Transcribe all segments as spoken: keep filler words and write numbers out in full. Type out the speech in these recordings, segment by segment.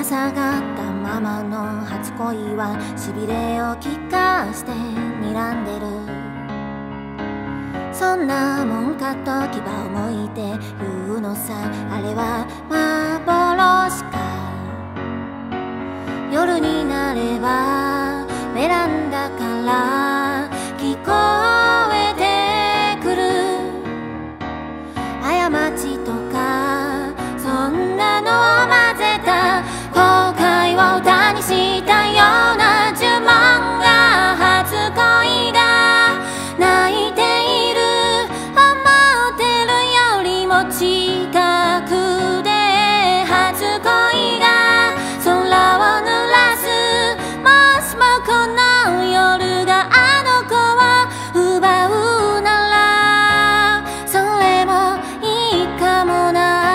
ら下がったままの初恋はしびれを聞かして睨んでる。そんなもんかと牙をむいて言うのさ、あれは幻か。夜になればベランダから聞こえてくる過ちとかそんなのを混ぜた後悔を歌にしたような呪文が初恋が泣いている。思ってるよりも近くで初恋が空を濡らす。もしもこの夜があの子を奪うならそれもいいかもな。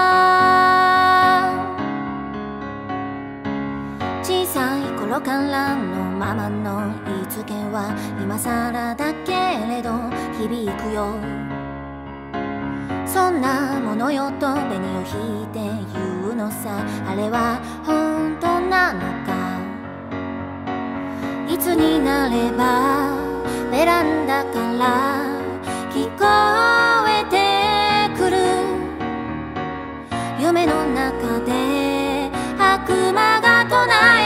小さい頃からのままの言いつけは今更だけれど響くよ。そんなものよと紅を引いて言うのさ、あれは本当なのか。いつになればベランダから聞こえてくる夢の中で悪魔が唱え